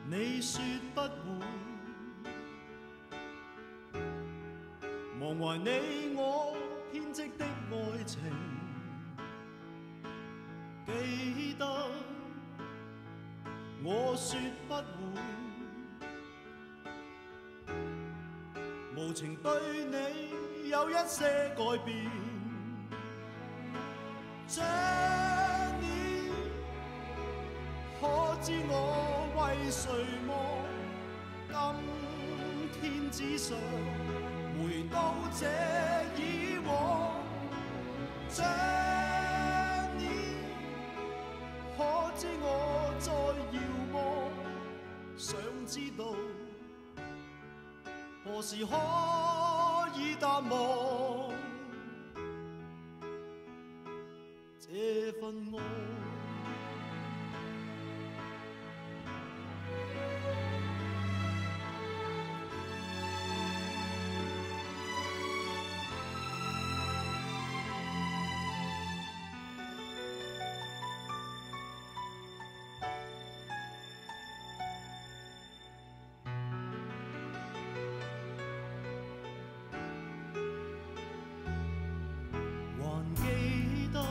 你说不会忘怀你我编织的爱情，记得我说不会无情对你有一些改变，这年可知我为谁么今天只想回到这以往，这年可知我在遥望，想知道何时可以淡忘这份爱。还记得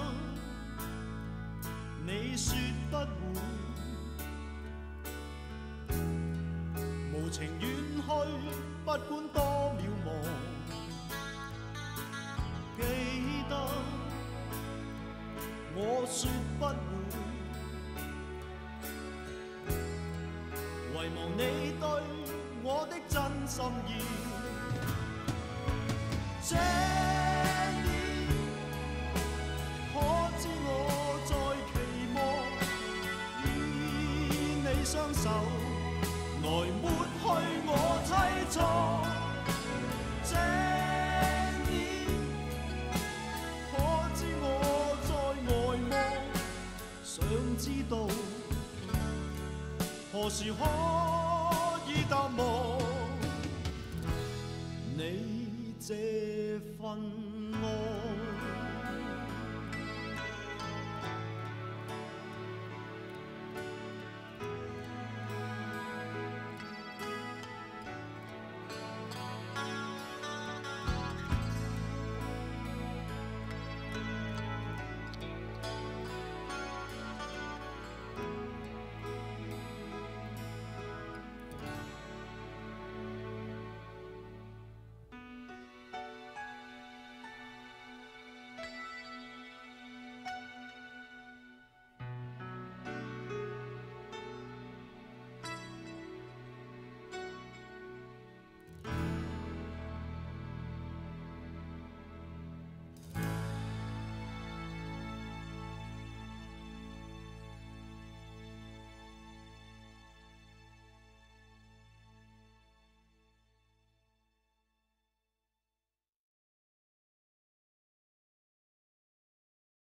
你说不会无情远去，不管多渺茫。记得我说不会遗忘你对我的真心意。这双手来抹去我凄楚，这年可知我在呆望，想知道何时可以淡忘你这份爱。